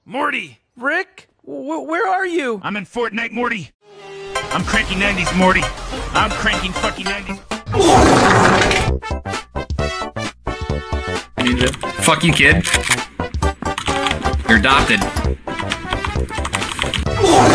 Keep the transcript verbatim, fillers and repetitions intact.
Morty! Rick? W where are you? I'm in Fortnite, Morty. I'm cranking nineties, Morty. I'm cranking fucking nineties. Fuck you, kid. You're adopted.